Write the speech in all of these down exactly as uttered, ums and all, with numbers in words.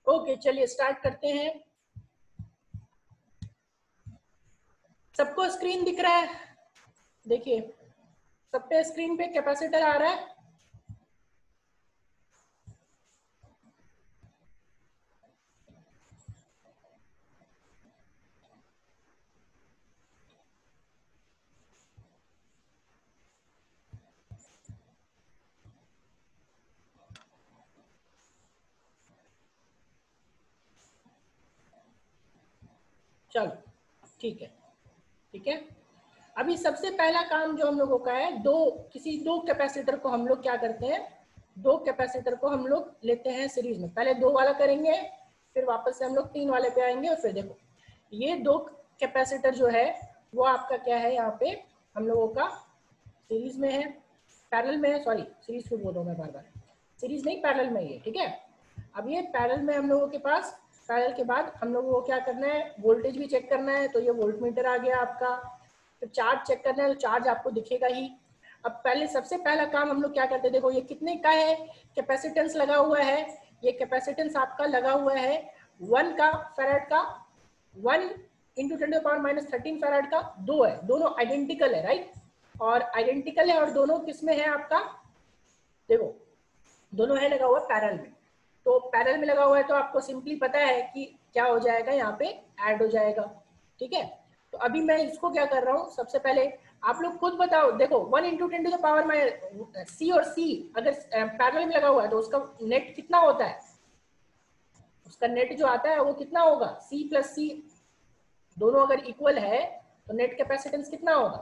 Okay चलिए start करते हैं। सबको स्क्रीन दिख रहा है? देखिए सब पे स्क्रीन पे कैपेसिटर आ रहा है। चलो ठीक है ठीक है। अभी सबसे पहला काम जो हम लोगों का है, दो किसी दो कैपेसिटर को हम लोग क्या करते हैं, दो कैपेसिटर को हम लोग लेते हैं सीरीज में। पहले दो वाला करेंगे, फिर वापस से हम लोग तीन वाले पे आएंगे। और फिर देखो ये दो कैपेसिटर जो है वो आपका क्या है, यहाँ पे हम लोगों का सीरीज में है, पैरेलल में है। सॉरी सीरीज क्यों बोल रहा हूँ मैं बार बार, सीरीज नहीं पैरेलल में ये, ठीक है। अब ये पैरेलल में हम लोगों के पास, पैरेलल के बाद हम लोगों को क्या करना है, वोल्टेज भी चेक करना है। तो ये वोल्ट मीटर आ गया आपका। तो चार्ज चेक करना है, तो चार्ज आपको दिखेगा ही। अब पहले सबसे पहला काम हम लोग क्या करते हैं, देखो ये कितने का है, कैपेसिटेंस लगा हुआ है। ये कैपेसिटेंस आपका लगा हुआ है वन का फैराड का, one into ten power minus thirteen farad का, दो है, दोनों आइडेंटिकल है, राइट। और आइडेंटिकल है और दोनों किसमें है आपका, देखो दोनों है लगा हुआ पैरेलल में। तो पैरेलल में लगा हुआ है तो आपको सिंपली पता है कि क्या हो जाएगा, यहाँ पे ऐड हो जाएगा, ठीक है। तो अभी मैं इसको क्या कर रहा हूँ, सबसे पहले आप लोग खुद बताओ। देखो one into ten to the power minus C, और सी अगर पैरेलल में लगा हुआ है तो उसका नेट कितना होता है, उसका नेट जो आता है वो कितना होगा, सी प्लस सी, दोनों अगर इक्वल है तो नेट कैपेसिटेंस कितना होगा,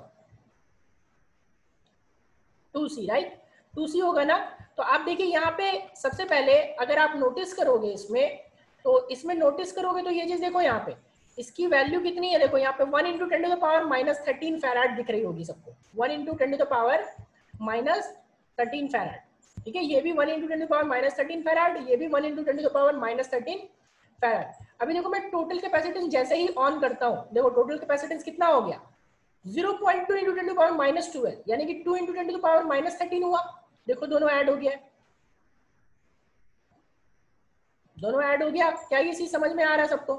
two C, right, two C होगा ना। तो आप देखिए यहाँ पे सबसे पहले अगर आप नोटिस करोगे इसमें, तो इसमें नोटिस करोगे तो ये चीज देखो, यहाँ पे इसकी वैल्यू कितनी है, देखो यहाँ पे one into ten to the power minus thirteen farad दिख रही होगी सबको, one into ten to the power minus thirteen farad, ठीक है। ये भी one into ten to the power minus thirteen farad, ये भी one into ten to the power minus thirteen farad. अभी देखो मैं टोटल कैपेसिटेंस जैसे ही ऑन करता हूँ, देखो टोटल कैपेसिटेंस कितना हो गया, zero point two into ten to the power minus twelve, यानी कि two into ten to the power minus thirteen हुआ। देखो दोनों ऐड हो गया, दोनों ऐड हो गया। क्या ये चीज समझ में आ रहा है सबको?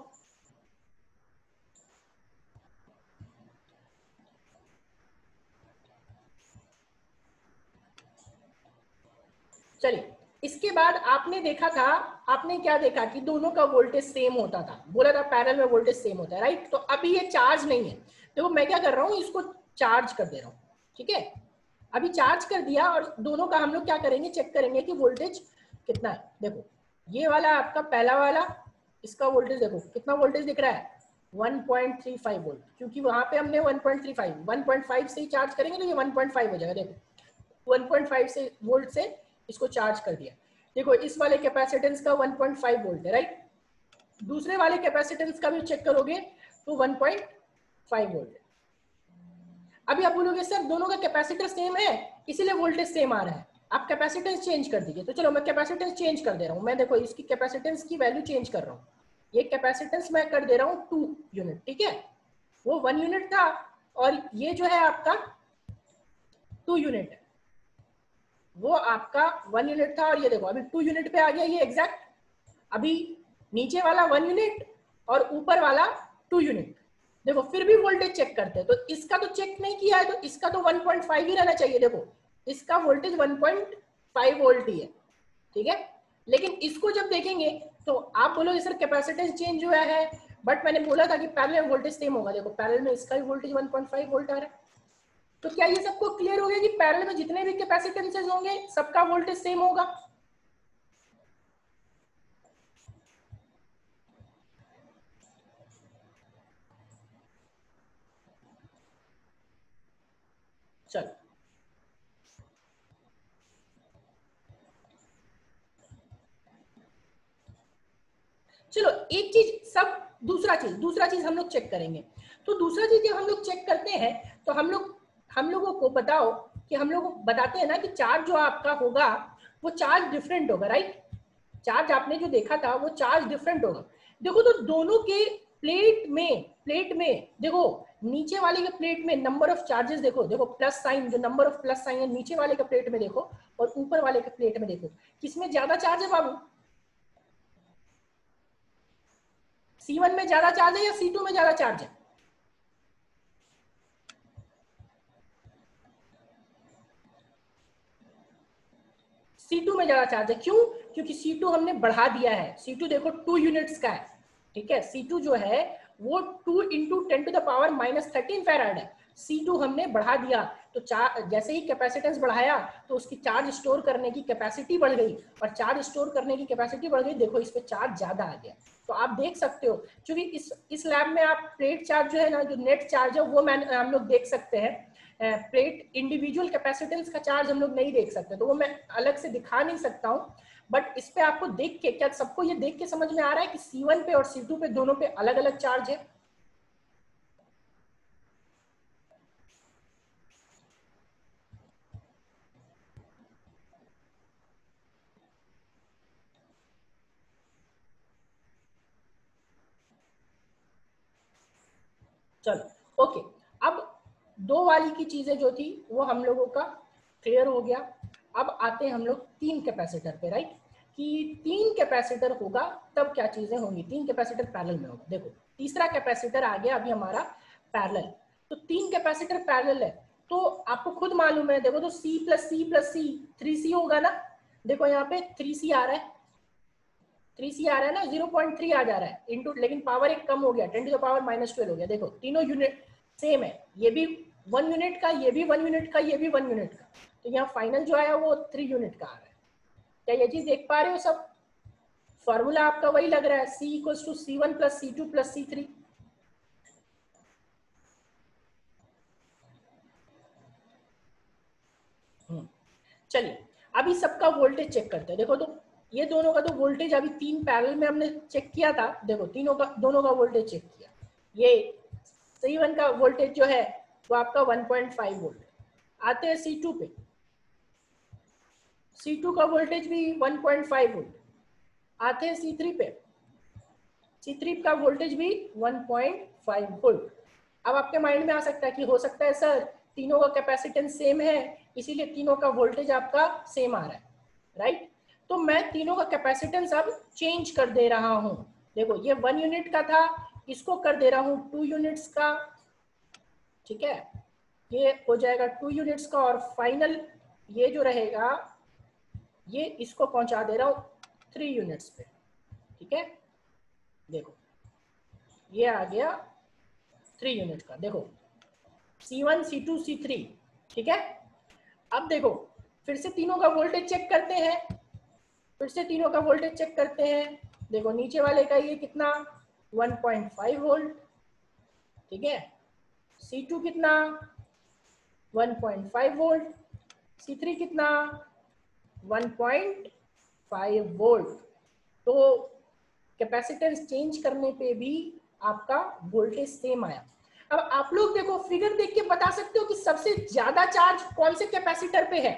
चलिए इसके बाद आपने देखा था, आपने क्या देखा कि दोनों का वोल्टेज सेम होता था, बोला था पैरेलल में वोल्टेज सेम होता है, राइट। तो अभी ये चार्ज नहीं है, देखो मैं क्या कर रहा हूँ, इसको चार्ज कर दे रहा हूँ, ठीक है। अभी चार्ज कर दिया और दोनों का हम लोग क्या करेंगे, चेक करेंगे कि वोल्टेज कितना है। देखो ये वाला आपका पहला वाला, इसका वोल्टेज देखो कितना वोल्टेज दिख रहा है, one point three five volt, क्योंकि वहां पे हमने one point three five, one point five से ही चार्ज करेंगे तो ये वन पॉइंट फाइव हो जाएगा। देखो वन पॉइंट फाइव से वोल्ट से इसको चार्ज कर दिया। देखो इस वाले कैपेसिटेंस का वन पॉइंट फाइव वोल्ट है, राइट। दूसरे वाले कैपेसिटेंस का भी चेक करोगे तो वन पॉइंट फाइव वोल्ट है। अभी आप बोलोगे सर दोनों का कैपेसिटर सेम है इसीलिए वोल्टेज सेम आ रहा है, आप कैपेसिटेंस चेंज कर दीजिए। तो चलो मैं कैपेसिटेंस चेंज कर दे रहा हूँ, मैं देखो इसकी कैपेसिटेंस की वैल्यू चेंज कर रहा हूँ। ये कैपेसिटेंस मैं कर दे रहा हूँ टू यूनिट, ठीक है। वो वन यूनिट था और ये जो है आपका टू यूनिट है, वो आपका वन यूनिट था और ये देखो अभी टू यूनिट पे आ गया ये एग्जैक्ट। अभी नीचे वाला वन यूनिट और ऊपर वाला टू यूनिट। देखो फिर भी वोल्टेज चेक करते हैं, तो इसका तो चेक नहीं किया है तो इसका तो वन पॉइंट फाइव ही रहना चाहिए। देखो इसका voltage one point five volt ही है, ठीक है। लेकिन इसको जब देखेंगे तो आप बोलोगे सर कैपेसिटेंस चेंज हुआ है, बट मैंने बोला था कि पैरेलल में वोल्टेज सेम होगा। देखो पैरेलल में इसका भी voltage one point five volt आ रहा है। तो क्या ये सबको क्लियर हो गया कि पैरेलल में जितने भी कैपेसिटेंसेस होंगे सबका वोल्टेज सेम होगा? चलो चलो एक चीज सब, दूसरा चीज दूसरा चीज हम लोग चेक करेंगे। तो दूसरा चीज जब हम लोग चेक करते हैं तो हम लोग हम लोगों को बताओ कि हम लोग बताते हैं ना कि चार्ज जो आपका होगा वो चार्ज डिफरेंट होगा, राइट। चार्ज आपने जो देखा था वो चार्ज डिफरेंट होगा। देखो तो दोनों के प्लेट में प्लेट में देखो नीचे वाले के प्लेट में नंबर ऑफ चार्जेस देखो, देखो प्लस साइन, जो नंबर ऑफ प्लस साइन है नीचे वाले के प्लेट में देखो और ऊपर वाले के प्लेट में देखो, किसमें ज्यादा चार्ज है बाबू? सी वन में ज्यादा चार्ज है या सी टू में ज्यादा चार्ज है? सी टू में ज्यादा चार्ज है। क्यों? क्योंकि सी टू हमने बढ़ा दिया है। सी टू देखो टू यूनिट्स का है, ठीक है। सी टू जो है वो two into ten to the power minus thirteen farad है। सी टू हमने बढ़ा दिया, तो चार जैसे ही कैपेसिटेंस बढ़ाया तो उसकी चार्ज स्टोर करने की कैपेसिटी बढ़ गई, और चार्ज स्टोर करने की कैपेसिटी बढ़ गई, देखो इस पे चार्ज ज्यादा आ गया। तो आप देख सकते हो, क्योंकि इस इस लैब में आप प्लेट चार्ज जो है ना, जो नेट चार्ज है वो मैं हम लोग देख सकते हैं। प्लेट इंडिविजुअल कैपेसिटेंस का चार्ज हम लोग नहीं देख सकते, तो वो मैं अलग से दिखा नहीं सकता हूँ। बट इस पे आपको देख के, क्या सबको ये देख के समझ में आ रहा है कि सी वन पे और सी टू पे दोनों पे अलग अलग चार्ज है? चलो ओके, अब दो वाली की चीजें जो थी वो हम लोगों का क्लियर हो गया। अब आते हैं हम लोग तीन कैपेसिटर पे, राइट, कि तीन कैपेसिटर होगा तब क्या चीजें होंगी। तीन कैपेसिटर पैरेलल में होगा। देखो तीसरा कैपेसिटर आ गया अभी हमारा पैरेलल, तो तीन कैपेसिटर पैरेलल है, तो आपको खुद मालूम है, देखो तो C plus C plus C three C होगा ना। देखो यहाँ पे थ्री सी आ रहा है, थ्री सी आ रहा है ना, जीरो पॉइंट थ्री आ जा रहा है इनटू, लेकिन पावर एक कम हो गया, ten to the power minus twelve हो गया। देखो तीनों यूनिट सेम है, ये भी वन यूनिट का, ये भी वन यूनिट का, ये भी वन यूनिट का, तो यहाँ फाइनल जो आया वो थ्री यूनिट का आ रहा है। क्या ये चीज देख पा रहे हो सब? फॉर्मूला आपका वही लग रहा है, C equals to C one plus C two plus C three. चलिए अभी सबका वोल्टेज चेक करते हैं। देखो तो ये दोनों का तो वोल्टेज अभी तीन पैरेलल में हमने चेक किया था। देखो तीनों का, दोनों का वोल्टेज चेक किया। ये सी वन का वोल्टेज जो है वो आपका वन पॉइंट फाइव वोल्ट। आते हैं सी टू पे, सी टू का वोल्टेज भी वन पॉइंट फाइव वोल्ट। आते हैं सी थ्री पे, सी थ्री का वोल्टेज भी वन पॉइंट फाइव वोल्ट। अब आपके माइंड में आ सकता है कि हो सकता है सर तीनों का कैपेसिटेंस सेम है इसीलिए तीनों का वोल्टेज आपका सेम आ रहा है, राइट। तो मैं तीनों का कैपेसिटेंस अब चेंज कर दे रहा हूं। देखो ये वन यूनिट का था, इसको कर दे रहा हूं टू यूनिट्स का, ठीक है। ये हो जाएगा टू यूनिट्स का, और फाइनल ये जो रहेगा ये इसको पहुंचा दे रहा हूं थ्री यूनिट्स पे, ठीक है। देखो ये आ गया थ्री यूनिट का, देखो C one C two C three, ठीक है। अब देखो फिर से तीनों का वोल्टेज चेक करते हैं, फिर से तीनों का वोल्टेज चेक करते हैं। देखो नीचे वाले का ये कितना, वन पॉइंट फाइव वोल्ट, ठीक है। सी टू कितना, one point five volt, C three कितना, वन पॉइंट फाइव वोल्ट। तो कैपेसिटेंस चेंज करने पे भी आपका वोल्टेज सेम आया। अब आप लोग देखो फिगर देख के बता सकते हो कि सबसे ज्यादा चार्ज कौन से कैपेसिटर पे है?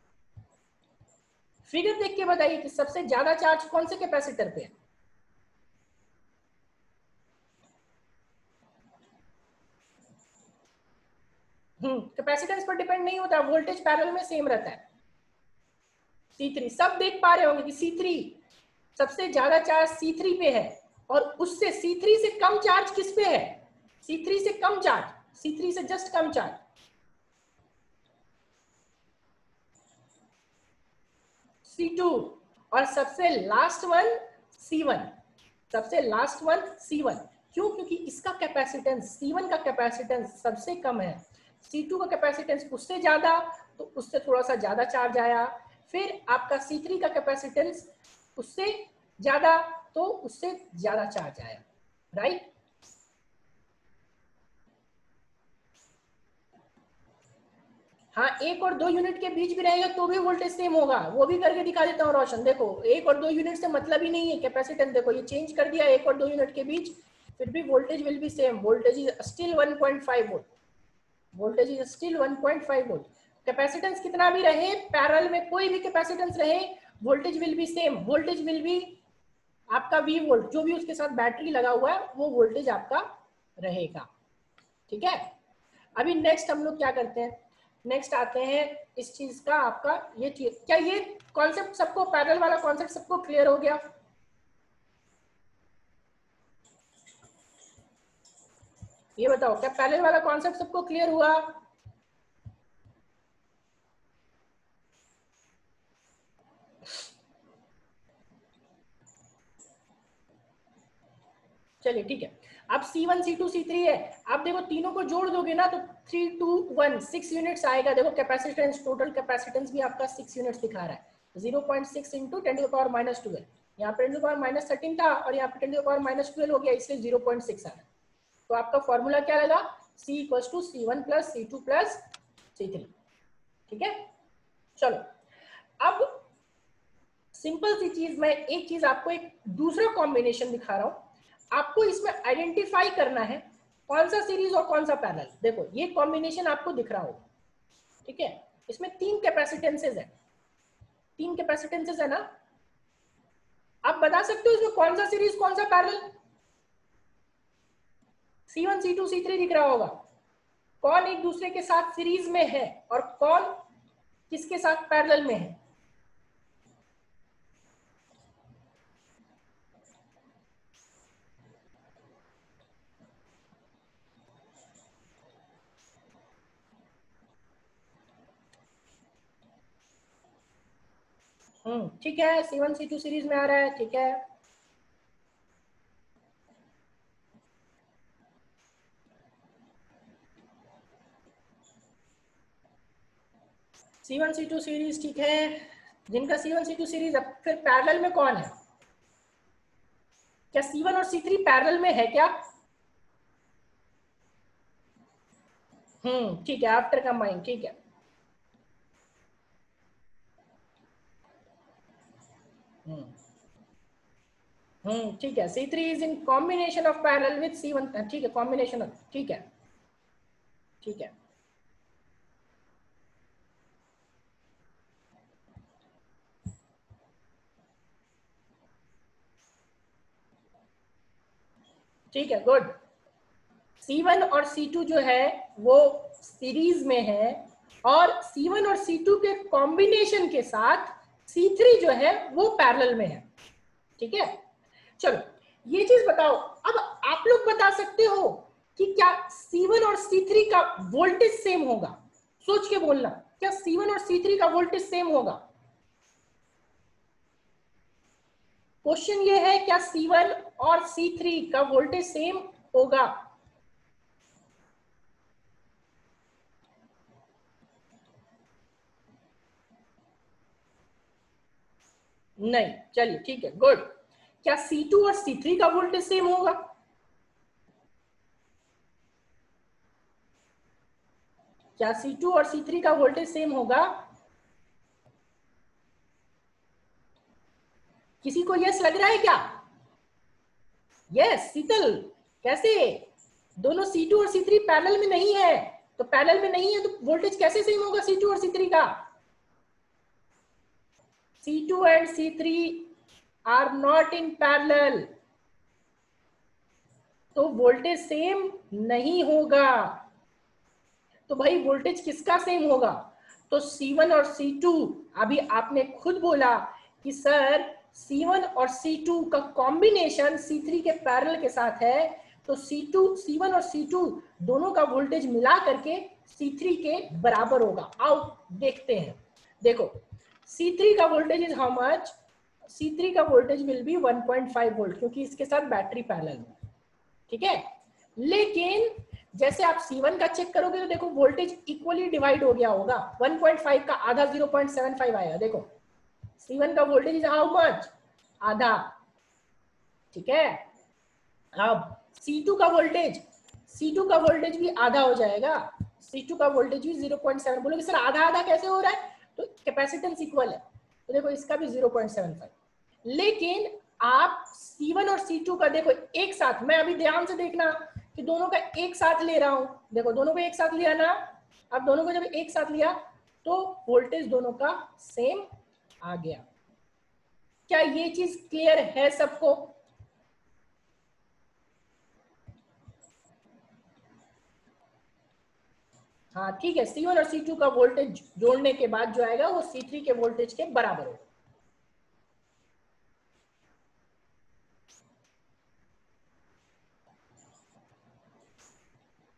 फिगर देख के बताइए कि सबसे ज्यादा चार्ज कौन से कैपेसिटर पे है? हम्म कैपेसिटेंस पर डिपेंड नहीं होता, वोल्टेज पैरेलल में सेम रहता है। सी थ्री, सब देख पा रहे होंगे कि सी थ्री सबसे ज्यादा चार्ज सी थ्री पे है, और उससे सी थ्री से कम चार्ज किस पे है? सी थ्री से कम चार्ज, सी थ्री से जस्ट कम चार्ज सी टू, और सबसे लास्ट वन सी वन, सबसे लास्ट वन सी वन। क्यों? क्योंकि इसका कैपेसिटेंस, सी वन का कैपेसिटेंस सबसे कम है, सी टू का कैपेसिटेंस उससे ज्यादा, तो उससे थोड़ा सा ज्यादा चार्ज आया। फिर आपका सी थ्री का कैपेसिटेंस उससे ज्यादा, तो उससे ज्यादा चार्ज आया, राइट। हाँ एक और दो यूनिट के बीच भी रहेगा तो भी वोल्टेज सेम होगा, वो भी करके दिखा देता हूँ रोशन। देखो एक और दो यूनिट से मतलब ही नहीं है कैपेसिटेंस, देखो ये चेंज कर दिया एक और दो यूनिट के बीच, फिर भी voltage will be same, voltage is still one point five volt, voltage is still one point five volt. Capacitance कितना भी रहे, पैरेलल में कोई भी कैपेसिटेंस रहे, voltage will be same, voltage will be आपका V वोल्ट, जो भी उसके साथ बैटरी लगा हुआ है वो वोल्टेज आपका रहेगा, ठीक है। अभी नेक्स्ट हम लोग क्या करते हैं, नेक्स्ट आते हैं इस चीज का आपका ये चीज, क्या ये कॉन्सेप्ट सबको, पैरेलल वाला कॉन्सेप्ट सबको क्लियर हो गया? ये बताओ क्या पैरेलल वाला कॉन्सेप्ट सबको क्लियर हुआ? चलिए ठीक है। अब C one C two C three है, आप देखो तीनों को जोड़ दोगे ना तो three two one six units आएगा। देखो कैपेसिटेंस, टोटल कैपेसिटेंस भी आपका सिक्स यूनिट्स दिखा रहा है। Zero point six into ten to the power minus twelve, यहाँ पे ten to the power minus thirteen था और यहाँ पे ten to the power minus twelve हो गया, इसलिए जीरो पॉइंट सिक्स आ रहा है। तो आपका फॉर्मूला क्या लगा? C equals to C one plus C two plus C three. ठीक है, चलो अब सिंपल सी चीज, मैं एक चीज आपको एक दूसरा कॉम्बिनेशन दिखा रहा हूं। आपको इसमें आइडेंटिफाई करना है कौन सा सीरीज और कौन सा पैरेलल। देखो ये कॉम्बिनेशन आपको दिख रहा होगा, ठीक है, इसमें तीन कैपेसिटेंसेस है, तीन कैपेसिटेंसेस है ना। आप बता सकते हो इसमें कौन सा सीरीज कौन सा parallel? C one C two C three दिख रहा होगा। कौन एक दूसरे के साथ सीरीज में है और कौन किसके साथ पैरेलल में है? हम्म ठीक है, C one C two series में आ रहा है, ठीक है। C one C two series, ठीक है, जिनका C one C two series. अब फिर पैरेलल में कौन है? क्या सी वन और सी थ्री पैरेलल में है क्या? हम्म ठीक है, आफ्टर कंबाइन, ठीक है। हम्म हम्म ठीक है, C three is in combination of parallel with C one, ठीक है, कॉम्बिनेशन ऑफ, ठीक है ठीक है। ठीक है, गुड। सी वन और सी टू जो है वो सीरीज में है और सी वन और सी टू के कॉम्बिनेशन के साथ सी थ्री जो है वो पैरेलल में है, ठीक है। चलो ये चीज बताओ, अब आप लोग बता सकते हो कि क्या सी वन और सी थ्री का वोल्टेज सेम होगा? सोच के बोलना, क्या सी वन और सी थ्री का वोल्टेज सेम होगा? क्वेश्चन ये है, क्या सी वन और सी थ्री का वोल्टेज सेम होगा? नहीं, चलिए ठीक है, गुड। क्या सी टू और सी थ्री का वोल्टेज सेम होगा? क्या सी टू और सी थ्री का वोल्टेज सेम होगा? किसी को यस लग रहा है क्या? यस शीतल, कैसे? दोनों सी टू और सी थ्री पैरेलल में नहीं है, तो पैरेलल में नहीं है तो वोल्टेज कैसे सेम होगा सी टू और सी थ्री का? C two and C three are not in parallel, तो वोल्टेज सेम नहीं होगा। तो भाई वोल्टेज किसका सेम होगा? तो सी वन और सी टू, अभी आपने खुद बोला कि सर सी वन और सी टू का कॉम्बिनेशन सी थ्री के पैरेलल के साथ है, तो सी टू सी वन और सी टू दोनों का वोल्टेज मिला करके सी थ्री के बराबर होगा। आओ देखते हैं। देखो सी थ्री का voltage is how much? C three का voltage will be one point five volt, क्योंकि इसके साथ बैटरी पैरेलल है, ठीक है। लेकिन जैसे आप सी वन का चेक करोगे तो देखो वोल्टेज इक्वली डिवाइड हो गया होगा, वन पॉइंट फाइव का आधा जीरो पॉइंट सेवन फाइव आएगा। देखो सी वन का वोल्टेज इज हाउ मच? आधा, ठीक है। अब सी टू का वोल्टेज, सी टू का वोल्टेज भी आधा हो जाएगा, सी टू का वोल्टेज भी जीरो पॉइंट सेवन। बोलोगे सर आधा आधा कैसे हो रहा है? तो कैपेसिटेंस इक्वल है, तो देखो इसका भी जीरो पॉइंट सेवन फाइव। लेकिन आप सी वन और सी टू का देखो एक साथ, मैं अभी ध्यान से देखना कि दोनों का एक साथ ले रहा हूं। देखो दोनों को एक साथ लिया ना, अब दोनों को जब एक साथ लिया तो वोल्टेज दोनों का सेम आ गया। क्या ये चीज क्लियर है सबको? हाँ ठीक है, सी वन और सी टू का वोल्टेज जोड़ने के बाद जो आएगा वो सी थ्री के वोल्टेज के बराबर होगा।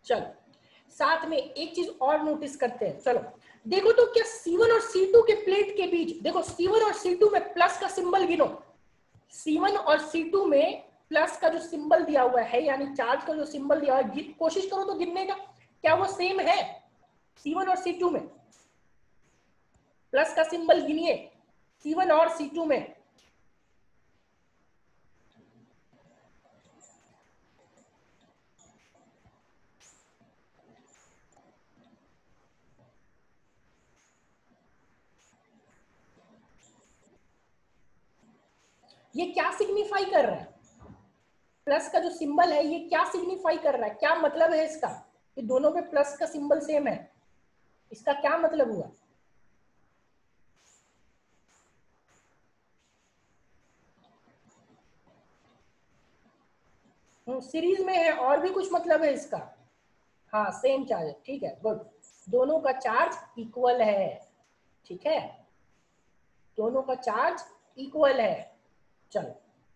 चलो साथ में एक चीज और नोटिस करते हैं। चलो देखो तो क्या सी वन और सी टू के प्लेट के बीच, देखो सी वन और सी टू में प्लस का सिंबल गिनो। सी वन और सी टू में प्लस का जो सिंबल दिया हुआ है, यानी चार्ज का जो सिंबल दिया हुआ है, कोशिश करो तो गिनने का, क्या वो सेम है सी वन और सी टू में? प्लस का सिंबल गिनिए सी वन और सी टू में। ये क्या सिग्निफाई कर रहा है? प्लस का जो सिंबल है ये क्या सिग्निफाई कर रहा है? क्या मतलब है इसका कि दोनों पे प्लस का सिंबल सेम है? इसका क्या मतलब हुआ? सीरीज में है और भी कुछ मतलब है इसका? हाँ सेम चार्ज है, ठीक है, गुड। दोनों का चार्ज इक्वल है, ठीक है, दोनों का चार्ज इक्वल है। चलो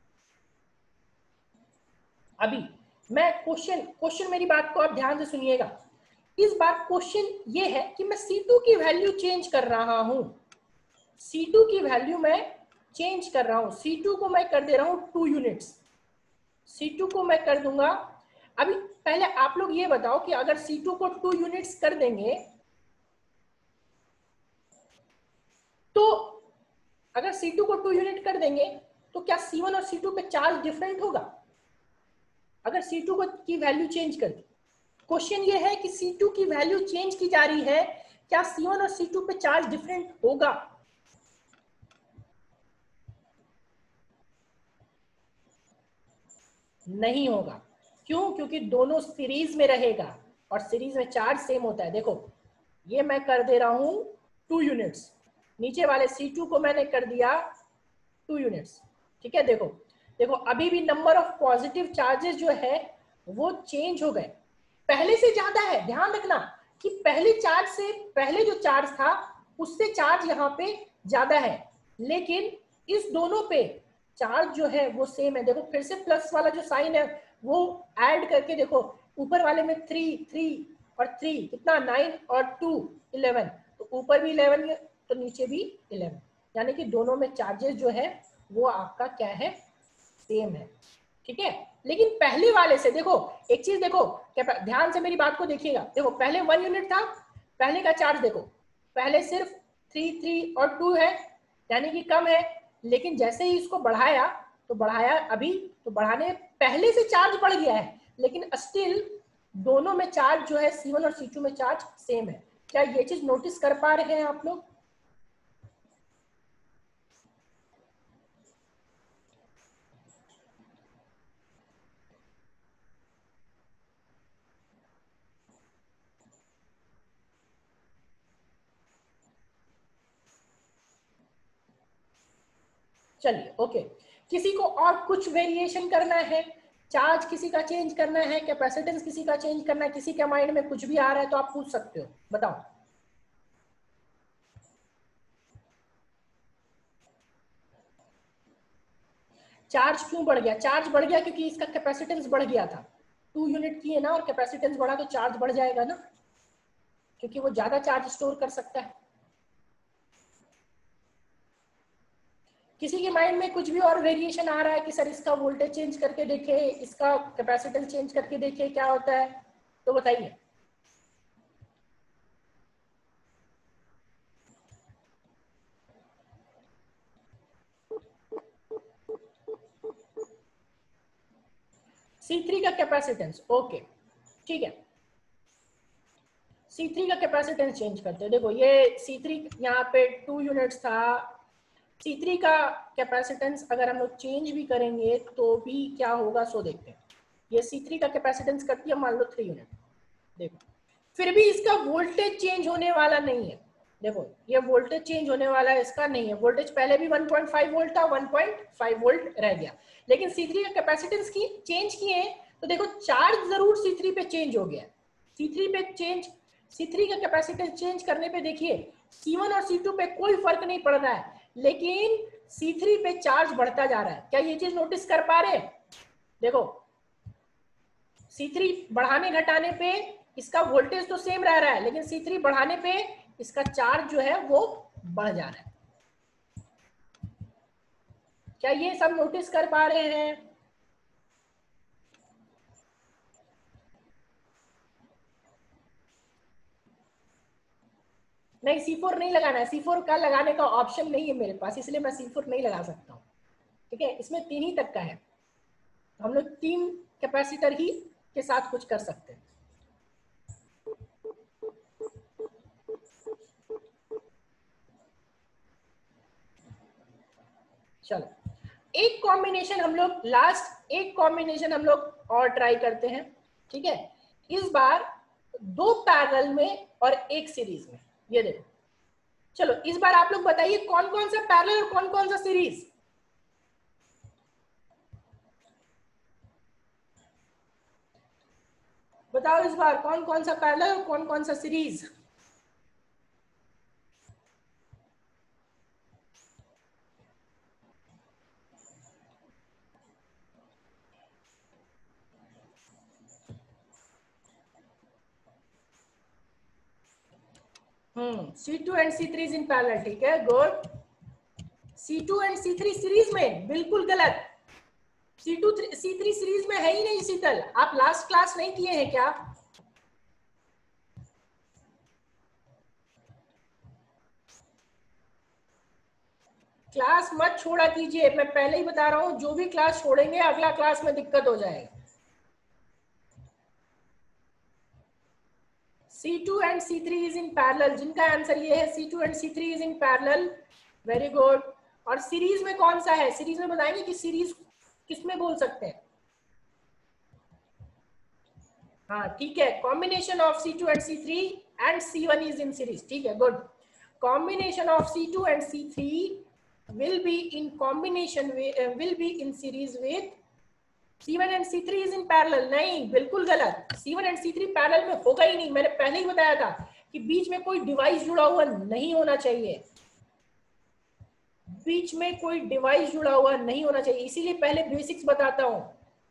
अभी मैं क्वेश्चन क्वेश्चन मेरी बात को आप ध्यान से सुनिएगा। इस बार क्वेश्चन ये है कि मैं सी टू की वैल्यू चेंज कर रहा हूं, सी टू की वैल्यू मैं चेंज कर रहा हूं, सी टू को मैं कर दे रहा हूं टू यूनिट्स, सी टू को मैं कर दूंगा। अभी पहले आप लोग ये बताओ कि अगर सी टू को टू यूनिट्स कर देंगे तो, अगर सी टू को टू यूनिट कर देंगे तो क्या सी वन और सी टू पे चार्ज डिफरेंट होगा? अगर सी टू को की वैल्यू चेंज कर दी, क्वेश्चन ये है कि सी टू की वैल्यू चेंज की जा रही है, क्या सी वन और सी टू पे चार्ज डिफरेंट होगा? नहीं होगा। क्यों? क्योंकि दोनों सीरीज में रहेगा और सीरीज में चार्ज सेम होता है। देखो ये मैं कर दे रहा हूं टू यूनिट्स, नीचे वाले सी टू को मैंने कर दिया टू यूनिट्स, ठीक है। देखो देखो अभी भी नंबर ऑफ पॉजिटिव चार्जेस जो है वो चेंज हो गए, पहले से ज्यादा है। ध्यान रखना कि पहले चार्ज से, पहले जो चार्ज था उससे चार्ज यहाँ पे ज्यादा है, लेकिन इस दोनों पे चार्ज जो है वो सेम है। देखो फिर से प्लस वाला जो साइन है वो ऐड करके देखो, ऊपर वाले में थ्री थ्री और थ्री कितना, नाइन और टू इलेवन, तो ऊपर भी इलेवन तो नीचे भी इलेवन, यानी कि दोनों में चार्जेस जो है वो आपका क्या है, सेम है, ठीक है। लेकिन पहले वाले से देखो एक चीज देखो, क्या ध्यान से मेरी बात को देखिएगा। देखो पहले वन यूनिट था, पहले का चार्ज देखो, पहले सिर्फ थ्री थ्री और टू है, यानी कि कम है, लेकिन जैसे ही इसको बढ़ाया तो बढ़ाया अभी तो बढ़ाने पहले से चार्ज बढ़ गया है, लेकिन स्टिल दोनों में चार्ज जो है सी वन और सी टू में चार्ज सेम है। क्या ये चीज नोटिस कर पा रहे हैं आप लोग? चलिए ओके, किसी को और कुछ वेरिएशन करना है, चार्ज किसी का चेंज करना है, कैपेसिटेंस किसी का चेंज करना है, किसी के माइंड में कुछ भी आ रहा है तो आप पूछ सकते हो, बताओ। चार्ज क्यों बढ़ गया? चार्ज बढ़ गया क्योंकि इसका कैपेसिटेंस बढ़ गया था, टू यूनिट की है ना, और कैपेसिटेंस बढ़ा तो चार्ज बढ़ जाएगा ना, क्योंकि वो ज्यादा चार्ज स्टोर कर सकता है। किसी के माइंड में कुछ भी और वेरिएशन आ रहा है कि सर इसका वोल्टेज चेंज करके देखे, इसका कैपेसिटेंस चेंज करके देखे क्या होता है, तो बताइए। सी थ्री का कैपेसिटेंस, ओके ठीक है, सी थ्री का कैपेसिटेंस चेंज करते हैं। देखो ये सी थ्री यहाँ पे टू यूनिट्स था, सी थ्री का कैपेसिटेंस अगर हम लोग चेंज भी करेंगे तो भी क्या होगा सो देखते हैं। ये सी थ्री का कैपेसिटेंस करती है मान लो थ्री यूनिट, देखो फिर भी इसका वोल्टेज चेंज होने वाला नहीं है। देखो ये वोल्टेज चेंज होने वाला है इसका नहीं है, वोल्टेज पहले भी वन पॉइंट फाइव वोल्ट था, वन पॉइंट फाइव वोल्ट रह गया, लेकिन सी थ्री का कैपेसिटेंस की चेंज किए तो देखो चार्ज जरूर सी थ्री पे चेंज हो गया, सी थ्री पे चेंज, सी थ्री का कैपेसिटेंस चेंज करने पे देखिए सी वन और सी टू पे कोई फर्क नहीं पड़ रहा है, लेकिन सी थ्री पे चार्ज बढ़ता जा रहा है। क्या ये चीज नोटिस कर पा रहे? देखो सी थ्री बढ़ाने घटाने पे इसका वोल्टेज तो सेम रह रहा है, लेकिन सी थ्री बढ़ाने पे इसका चार्ज जो है वो बढ़ जा रहा है। क्या ये सब नोटिस कर पा रहे हैं? नहीं, सी फोर नहीं लगाना है, सी फोर का लगाने का ऑप्शन नहीं है मेरे पास, इसलिए मैं सी फोर नहीं लगा सकता हूँ। ठीक है, इसमें तीन ही तक का है, तो हम लोग तीन कैपेसिटर ही के साथ कुछ कर सकते हैं। चलो, एक कॉम्बिनेशन हम लोग लास्ट एक कॉम्बिनेशन हम लोग और ट्राई करते हैं। ठीक है, इस बार दो पैरेलल में और एक सीरीज में। ये देखो, चलो इस बार आप लोग बताइए कौन कौन सा पैरेलल और कौन कौन सा सीरीज। बताओ इस बार कौन कौन सा पैरेलल और कौन कौन सा series. Hmm C two and C three in parallel. ठीक है, good. C two and C three series में, बिल्कुल गलत। C two C three series में है ही नहीं शीतल, आप लास्ट क्लास नहीं किए हैं क्या? क्लास मत छोड़ा कीजिए, मैं पहले ही बता रहा हूं, जो भी क्लास छोड़ेंगे अगला क्लास में दिक्कत हो जाएगी। C two and C three is in parallel, जिनका आंसर ये है C two and C three is in parallel, very good. और सीरीज में कौन सा है? सीरीज में बताएंगे कि सीरीज किसमें बोल सकते हैं? हाँ ठीक है, combination of C two and C three and C one is in series. ठीक है, good. Combination of C two and C three will be in combination with uh, will be in series with C one and C three is in parallel। नहीं, बिल्कुल गलत। C one and C three parallel में होगा ही नहीं, मैंने पहले ही बताया था कि बीच में कोई डिवाइस जुड़ा हुआ नहीं होना चाहिए, बीच में कोई डिवाइस जुड़ा हुआ नहीं होना चाहिए, इसीलिए पहले बेसिक्स बताता हूं।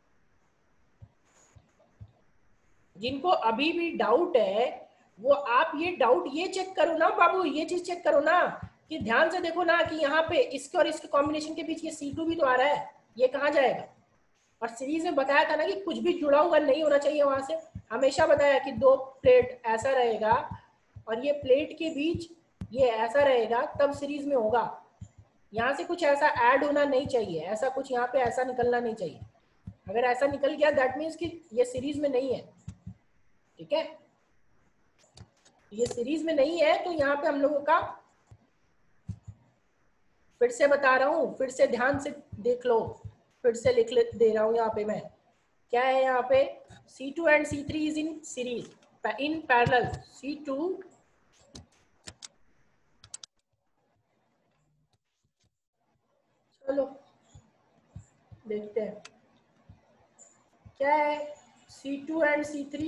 जिनको अभी भी डाउट है वो आप ये डाउट ये चेक करो ना बाबू, ये चीज चेक करो ना कि ध्यान से देखो ना कि यहाँ पे इसके और इसके कॉम्बिनेशन के बीच ये सी टू भी तो आ रहा है, ये कहाँ जाएगा? और सीरीज में बताया था ना कि कुछ भी जुड़ा हुआ नहीं होना चाहिए वहां से, हमेशा बताया कि दो प्लेट ऐसा रहेगा और ये प्लेट के बीच ये ऐसा रहेगा, तब सीरीज में होगा। यहाँ से कुछ ऐसा ऐड होना नहीं चाहिए, ऐसा कुछ यहाँ पे ऐसा निकलना नहीं चाहिए। अगर ऐसा निकल गया दैट मीन्स कि ये सीरीज में नहीं है। ठीक है, ये सीरीज में नहीं है, तो यहाँ पे हम लोगों का, फिर से बता रहा हूँ, फिर से ध्यान से देख लो, फिर से लिख दे रहा हूँ यहाँ पे मैं, क्या है यहाँ पे, C two and C three is in series, in parallel. C two चलो देखते हैं क्या है, C two and C three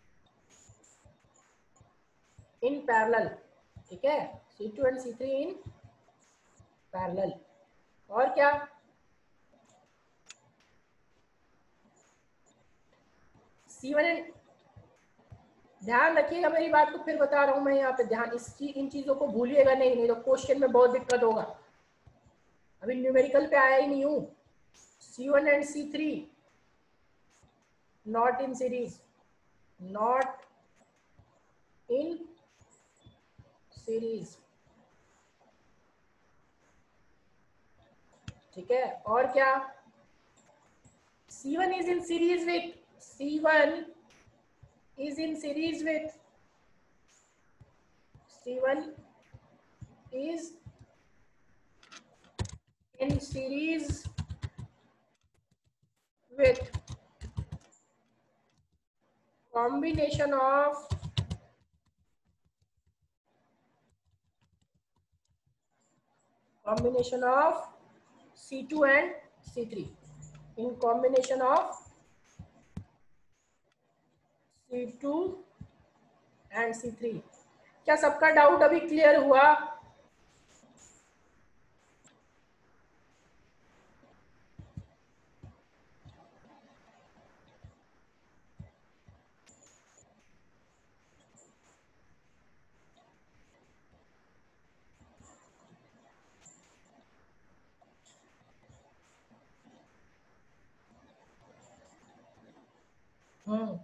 in parallel. ठीक है, C two and C three in parallel. और क्या, सी वन एंड, ध्यान रखिएगा मेरी बात को, फिर बता रहा हूं मैं यहाँ पे, ध्यान इस चीज इन चीजों को भूलिएगा नहीं, नहीं तो क्वेश्चन में बहुत दिक्कत होगा। अभी न्यूमेरिकल पे आया ही नहीं हूं। C one and C three not in series, not in series. ठीक है, और क्या, C one is in series with, C one is in series with, C one is in series with combination of combination of C two and C three, in combination of C two and C three। क्या सबका doubt अभी clear हुआ? हम्म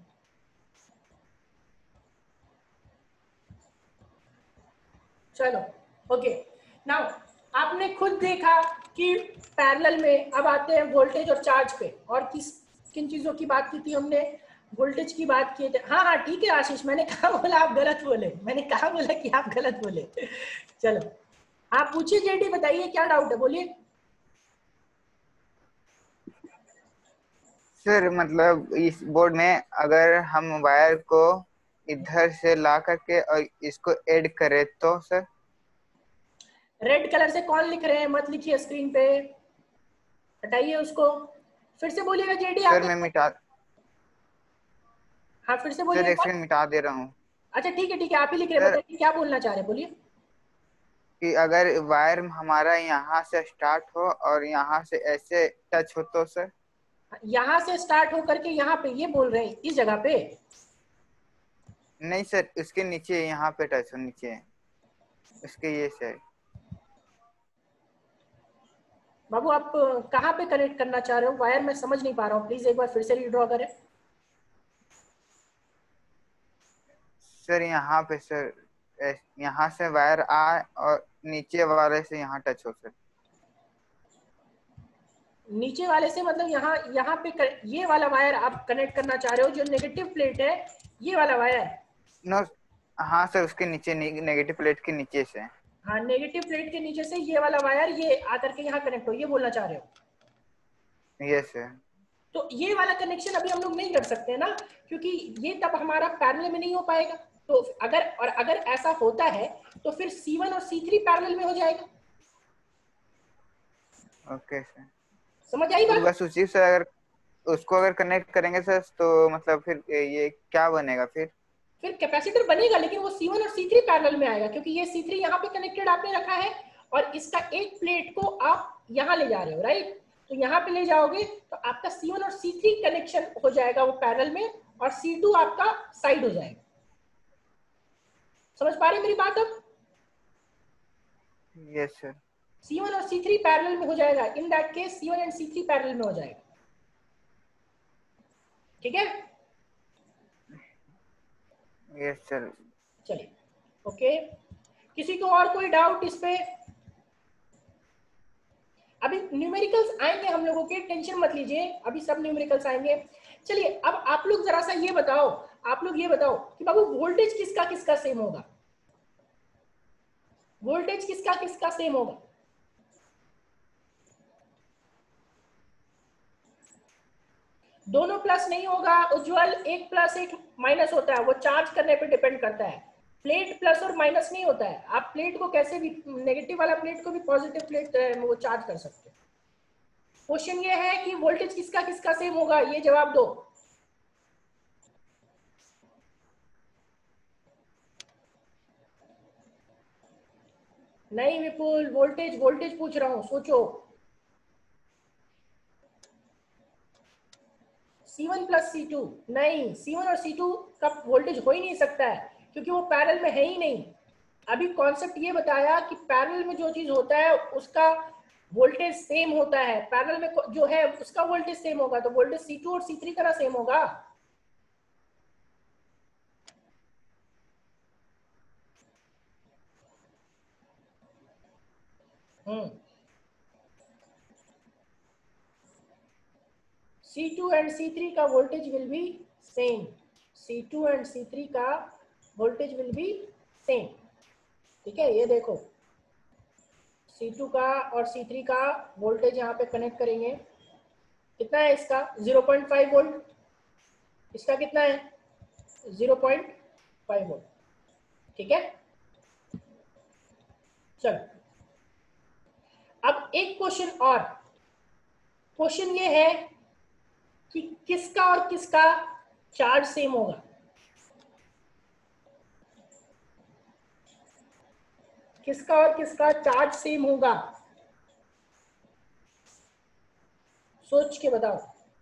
चलो okay. Now आपने खुद देखा कि parallel में, अब आते हैं वोल्टेज और चार्ज पे, और किस किन चीजों की बात की थी हमने, वोल्टेज की बात की थी। हाँ हाँ ठीक है आशीष, मैंने कहा बोला आप गलत बोले, मैंने कहा बोला कि आप गलत बोले। चलो आप पूछिए जेडी, बताइए क्या डाउट है, बोलिए। सर मतलब इस बोर्ड में अगर हम वायर को इधर से ला करके और इसको ऐड करें तो सर। रेड कलर से कौन लिख रहे हैं, मत लिखिए स्क्रीन पे, हटाइए उसको। फिर से बोलिएगा जेडी सर आपने। मैं मिटा हाँ फिर से सर बोलिए एक एक बार। सेकंड मिटा दे रहा हूँ। अच्छा ठीक है ठीक है, आप ही लिख रहे हैं, सर बताइए क्या बोलना चाह रहे हैं, बोलिए। कि अगर वायर हमारा यहाँ से स्टार्ट हो और यहाँ से ऐसे टच हो तो सर। यहाँ से स्टार्ट होकर के यहाँ पे, ये बोल रहे हैं इस जगह पे। नहीं सर, इसके नीचे यहाँ पे टच हो, नीचे इसके ये सर। बाबू आप कहाँ पे कनेक्ट करना चाह रहे हो वायर, मैं समझ नहीं पा रहा हूँ, प्लीज एक बार फिर से रीड्रॉ करें। सर यहाँ पे सर, यहाँ से वायर आए और नीचे वाले से यहाँ टच हो सर। नीचे वाले से मतलब यहाँ यहाँ पे कर, ये वाला वायर आप कनेक्ट करना चाह रहे हो, जो नेगेटिव प्लेट है, ये वाला वायर। नो, हाँ सर उसके नीचे, नेगेटिव प्लेट के नीचे से। हाँ नेगेटिव प्लेट के नीचे से ये वाला वायर ये आकर के यहाँ कनेक्ट हो, ये बोलना चाह रहे हो। Yes sir. तो ये वाला कनेक्शन अभी हम लोग नहीं कर सकते ना, क्योंकि ये तब हमारा पैरेलल में नहीं हो पाएगा। तो अगर और अगर ऐसा होता है तो फिर सी वन और सी थ्री पैरेलल में हो जाएगा। Okay sir. समझ आई तो बात। बस उसी से अगर उसको अगर कनेक्ट करेंगे सर तो मतलब फिर ये क्या बनेगा फिर। फिर कैपेसिटर बनेगा, लेकिन वो सी वन और सी थ्री पैरेलल में आएगा, क्योंकि ये सी थ्री यहाँ पे कनेक्टेड आपने रखा है, और इसका एक प्लेट को आप यहाँ ले जा रहे हो, राइट। तो यहाँ पे ले जाओगे तो आपका सी वन और सी थ्री कनेक्शन हो जाएगा वो पैरेलल में, और सी टू आपका साइड हो जाएगा। समझ पा रहे हैं मेरी बात अब। Yes sir. सी वन और सी थ्री पैरेलल में हो जाएगा, in that case C one and C three parallel में हो जाएगा, ठीक है। Yes sir. चलिए ओके, किसी को और कोई डाउट इस पे। अभी न्यूमेरिकल्स आएंगे हम लोगों के, टेंशन मत लीजिए, अभी सब न्यूमेरिकल्स आएंगे। चलिए अब आप लोग जरा सा ये बताओ, आप लोग ये बताओ कि बाबू वोल्टेज किसका किसका सेम होगा, वोल्टेज किसका किसका सेम होगा। दोनों प्लस नहीं होगा उज्जवल, एक प्लस एक माइनस होता है, वो चार्ज करने पे डिपेंड करता है। प्लेट प्लस और माइनस नहीं होता है, आप प्लेट को कैसे भी, नेगेटिव वाला प्लेट को भी पॉजिटिव प्लेट वो चार्ज कर सकते हैं। क्वेश्चन ये है कि वोल्टेज किसका किसका सेम होगा, ये जवाब दो। नहीं विपुल, वोल्टेज वोल्टेज पूछ रहा हूं, सोचो। C one plus C two, नहीं सी वन और सी टू का वोल्टेज हो ही नहीं सकता है, क्योंकि वो पैरेलल में है ही नहीं। अभी कॉन्सेप्ट ये बताया कि पैरेलल में जो चीज होता है उसका वोल्टेज सेम होता है, पैरेलल में जो है उसका वोल्टेज सेम होगा, तो वोल्टेज सी टू और सी थ्री का ना सेम होगा। Hmm C two and C three का voltage will be same, C two and C three का वोल्टेज विल बी सेम, ठीक है। ये देखो सी टू का और सी थ्री का वोल्टेज यहाँ पे कनेक्ट करेंगे, कितना है इसका ज़ीरो पॉइंट फाइव वोल्ट, इसका कितना है ज़ीरो पॉइंट फाइव वोल्ट, ठीक है। चलो अब एक क्वेश्चन और, क्वेश्चन ये है कि किसका और किसका चार्ज सेम होगा, किसका और किसका चार्ज सेम होगा, सोच के बताओ।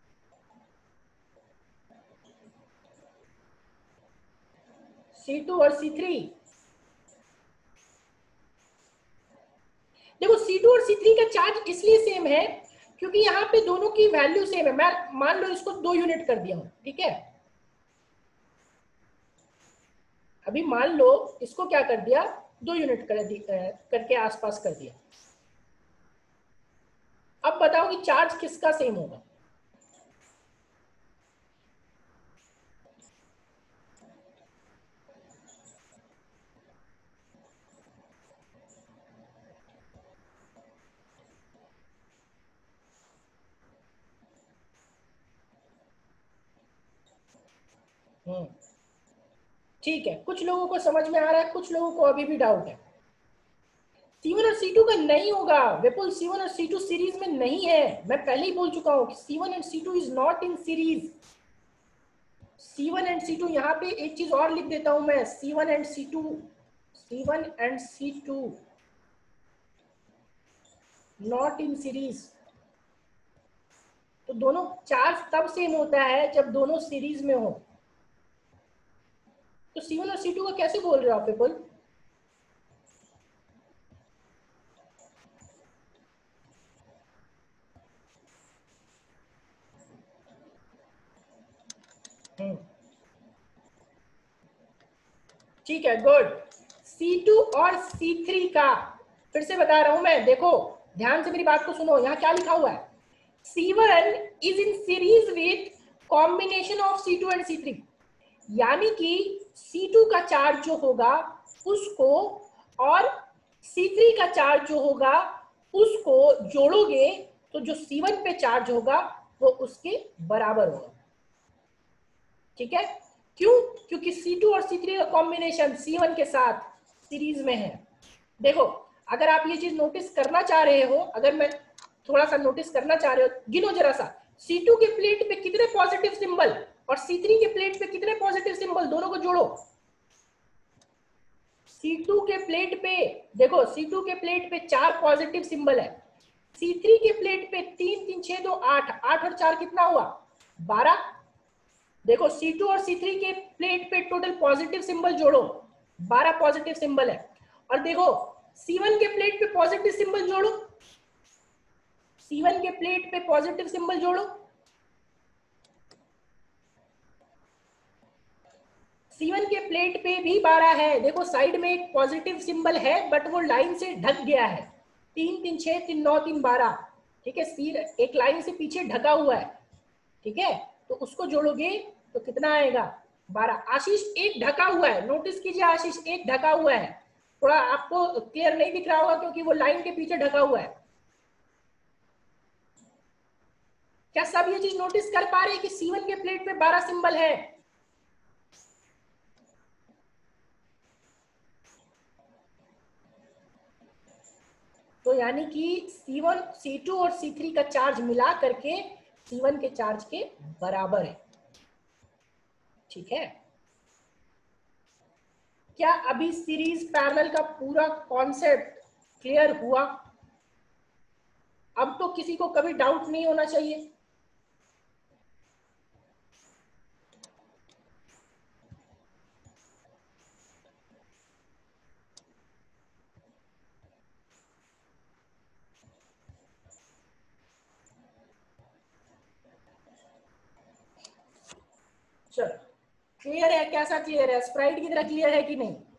सी टू और सी थ्री, देखो सी टू और सी थ्री का चार्ज इसलिए सेम है क्योंकि यहाँ पे दोनों की वैल्यू सेम है। मैं मान लो इसको दो यूनिट कर दिया हूं, ठीक है। अभी मान लो इसको क्या कर दिया, दो यूनिट कर दी करके आसपास कर दिया। अब बताओ कि चार्ज किसका सेम होगा। हम्म ठीक है, कुछ लोगों को समझ में आ रहा है, कुछ लोगों को अभी भी डाउट है। सी वन और सी टू का नहीं होगा विपुल, सी वन और सी टू सीरीज में नहीं है। मैं पहले ही बोल चुका हूं कि C one and C two is not in series. C one and C two, यहाँ पे एक चीज और लिख देता हूं मैं, C one and C two, C one and C two not in series. तो दोनों चार्ज तब सेम होता है जब दोनों सीरीज में हो। तो सी वन और सी टू का कैसे बोल रहे हो आप विपुल? ठीक है, गुड। सी टू और सी थ्री का फिर से बता रहा हूं मैं, देखो ध्यान से मेरी बात को सुनो, यहाँ क्या लिखा हुआ है, C one is in series with combination of C two and C three. यानी कि सी टू का चार्ज जो होगा उसको और सी थ्री का चार्ज जो होगा उसको जोड़ोगे तो जो सी वन पे चार्ज होगा वो उसके बराबर होगा। ठीक है, क्यों? क्योंकि सी टू और सी थ्री का कॉम्बिनेशन सी वन के साथ सीरीज में है। देखो अगर आप ये चीज नोटिस करना चाह रहे हो, अगर मैं थोड़ा सा नोटिस करना चाह रहे हो, गिनो जरा सा, सी टू के प्लेट पे कितने पॉजिटिव सिंबल और सी थ्री के प्लेट पे कितने पॉजिटिव सिंबल, दोनों को जोड़ो। सी टू के प्लेट पे देखो, सी टू के प्लेट पे चार पॉजिटिव सिंबल है, सी थ्री के प्लेट पे तीन तीन छह दो आठ, आठ और चार कितना हुआ, बारह। देखो सी टू और सी थ्री के प्लेट पे टोटल पॉजिटिव सिंबल जोड़ो, बारह पॉजिटिव सिंबल है। और देखो सी वन के प्लेट पे पॉजिटिव सिंबल जोड़ो, सी वन के प्लेट पे पॉजिटिव सिंबल जोड़ो, सी वन के प्लेट पे भी बारह है। देखो साइड में एक पॉजिटिव सिंबल है बट वो लाइन से ढक गया है, तीन तीन छह तीन नौ तीन बारह। ठीक है, सी एक लाइन से पीछे ढका हुआ है। ठीक है, तो उसको जोड़ोगे तो कितना आएगा, बारह। आशीष एक ढका हुआ है, नोटिस कीजिए आशीष एक ढका हुआ है, थोड़ा आपको क्लियर नहीं दिख रहा होगा क्योंकि वो लाइन के पीछे ढका हुआ है। क्या सब ये चीज नोटिस कर पा रहे हैं कि सी वन के प्लेट पे बारह सिंबल है? तो यानी कि सी वन सी टू और सी थ्री का चार्ज मिला करके सी वन के चार्ज के बराबर है। ठीक है, क्या अभी सीरीज पैरेलल का पूरा कॉन्सेप्ट क्लियर हुआ? अब तो किसी को कभी डाउट नहीं होना चाहिए। चलो क्लियर है, कैसा क्लियर है, स्प्राइट की तरह क्लियर है कि नहीं?